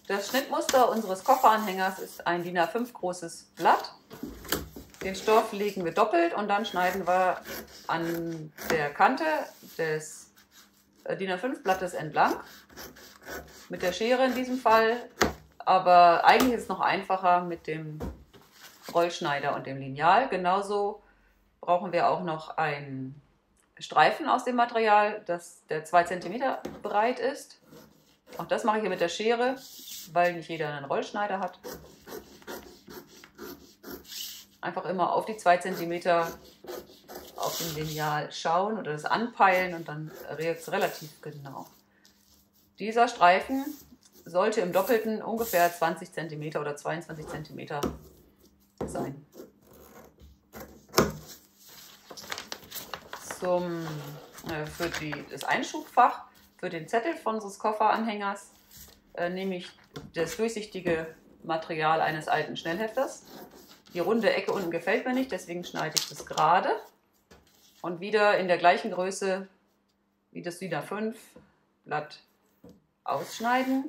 Das Schnittmuster unseres Kofferanhängers ist ein DIN A5 großes Blatt. Den Stoff legen wir doppelt und dann schneiden wir an der Kante des DIN A5 Blattes entlang. Mit der Schere in diesem Fall, aber eigentlich ist es noch einfacher mit dem Rollschneider und dem Lineal. Genauso brauchen wir auch noch einen Streifen aus dem Material, der 2 cm breit ist. Auch das mache ich hier mit der Schere, weil nicht jeder einen Rollschneider hat. Einfach immer auf die 2 cm auf dem Lineal schauen oder das anpeilen und dann wird es relativ genau. Dieser Streifen sollte im Doppelten ungefähr 20 cm oder 22 cm sein. Für das Einschubfach, für den Zettel von unseres Kofferanhängers, nehme ich das durchsichtige Material eines alten Schnellhefters. Die runde Ecke unten gefällt mir nicht, deswegen schneide ich das gerade und wieder in der gleichen Größe wie das DIN A5 Blatt ausschneiden.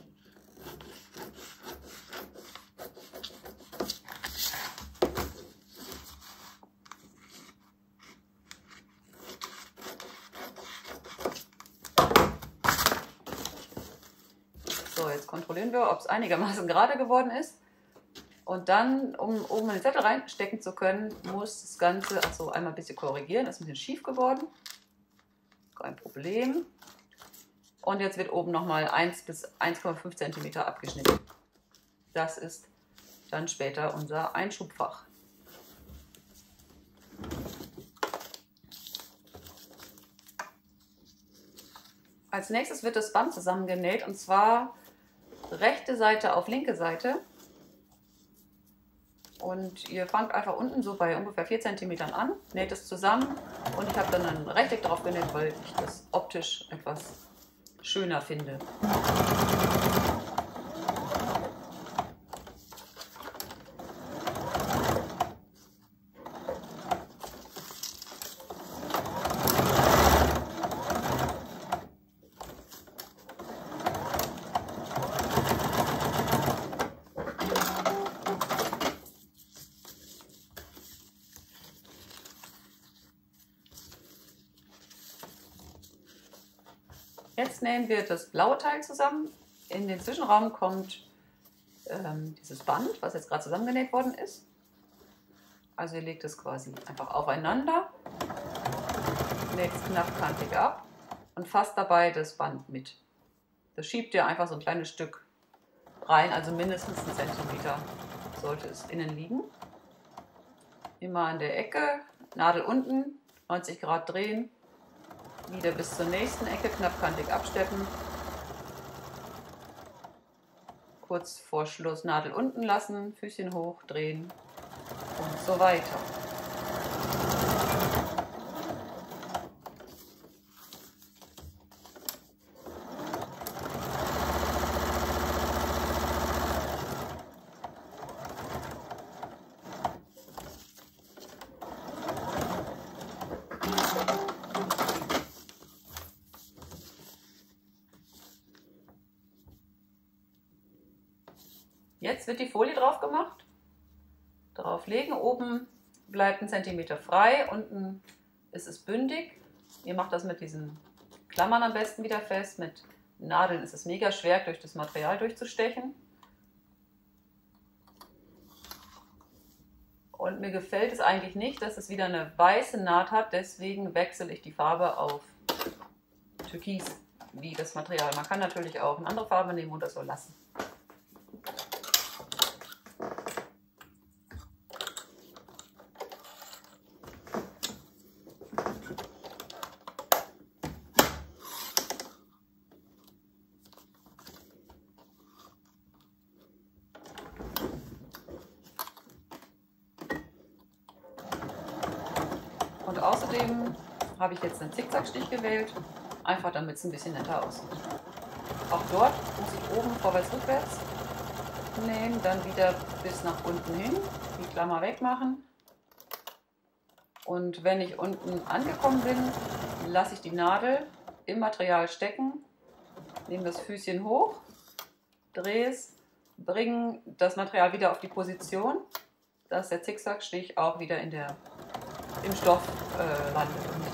So, jetzt kontrollieren wir, ob es einigermaßen gerade geworden ist. Und dann, um oben den Zettel reinstecken zu können, muss das Ganze einmal ein bisschen korrigieren. Das ist ein bisschen schief geworden. Kein Problem. Und jetzt wird oben nochmal 1 bis 1,5 cm abgeschnitten. Das ist dann später unser Einschubfach. Als nächstes wird das Band zusammengenäht, und zwar rechte Seite auf linke Seite. Und ihr fangt einfach unten so bei ungefähr 4 cm an, näht es zusammen und ich habe dann ein Rechteck drauf genäht, weil ich das optisch etwas schöner finde. Jetzt nähen wir das blaue Teil zusammen. In den Zwischenraum kommt dieses Band, was jetzt gerade zusammengenäht worden ist. Also ihr legt es quasi einfach aufeinander, näht es knappkantig ab und fasst dabei das Band mit. Das schiebt ihr einfach so ein kleines Stück rein, also mindestens 1 cm sollte es innen liegen. Immer an der Ecke, Nadel unten, 90 Grad drehen. Wieder bis zur nächsten Ecke knappkantig absteppen. Kurz vor Schluss Nadel unten lassen, Füßchen hoch, drehen und so weiter. Jetzt wird die Folie drauf gemacht, drauflegen, oben bleibt 1 cm frei, unten ist es bündig. Ihr macht das mit diesen Klammern am besten wieder fest, mit Nadeln ist es mega schwer durch das Material durchzustechen. Und mir gefällt es eigentlich nicht, dass es wieder eine weiße Naht hat, deswegen wechsle ich die Farbe auf Türkis, wie das Material. Man kann natürlich auch eine andere Farbe nehmen und das so lassen. Und außerdem habe ich jetzt einen Zickzackstich gewählt, einfach damit es ein bisschen netter aussieht. Auch dort muss ich oben vorwärts rückwärts nähen, dann wieder bis nach unten hin, die Klammer wegmachen. Und wenn ich unten angekommen bin, lasse ich die Nadel im Material stecken, nehme das Füßchen hoch, Drehs bringen das Material wieder auf die Position, dass der Zickzackstich auch wieder im Stoff landet.